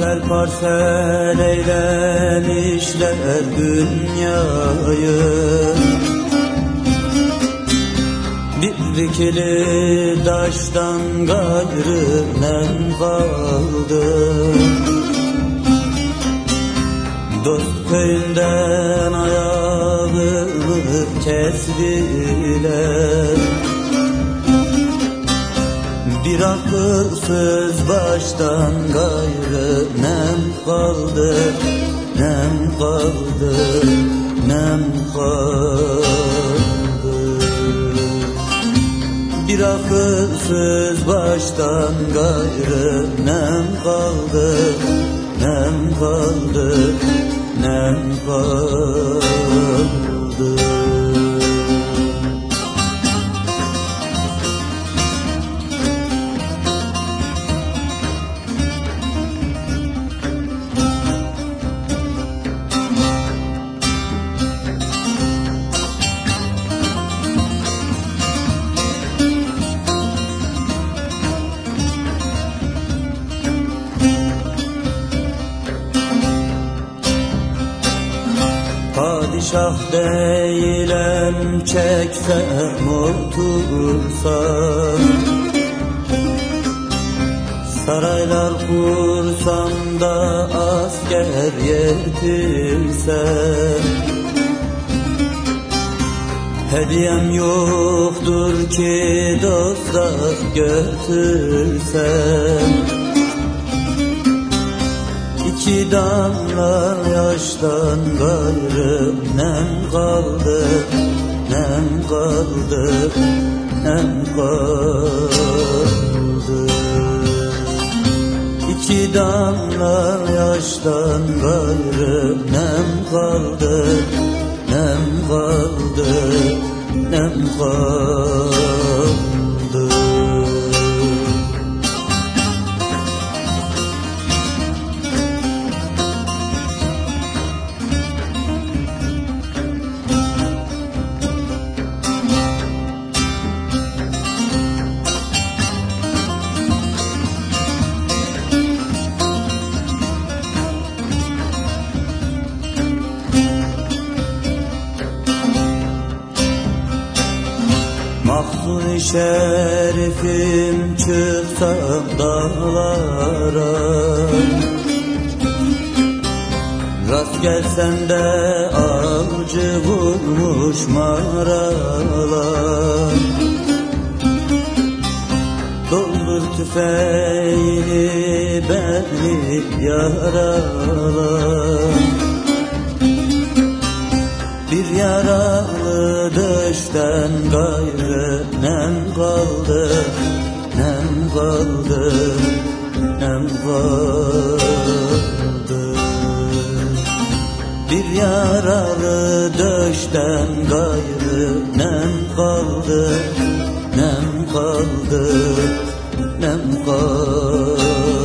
Parsel parsel eylemişler dünyayı, bir dikili taştan gayrı nem kaldı. Dost köyünden ayağımı kestiler, bir akılsız baştan gayrı nem kaldı, nem kaldı, nem kaldı. Bir akılsız baştan gayrı nem kaldı, nem kaldı, nem kaldı. Padişah değilim çeksem otursam, saraylar kursam da asker yetirsem, hediyem yoktur ki dosta götürsem. İki damla yaştan gayrı nem kaldı, nem kaldı, nem kaldı. İki damla yaştan gayrı nem kaldı, nem kaldı, nem kaldı. Mahzun-i şerifim çıksam dağlara, rast gelsem de avcı vurmuş maralar. Doldur tüfeğini beni yaralar, bir yaralı döşten gayrı nem kaldı, nem kaldı, nem kaldı. Bir yaralı döşten gayrı nem kaldı, nem kaldı, nem kaldı.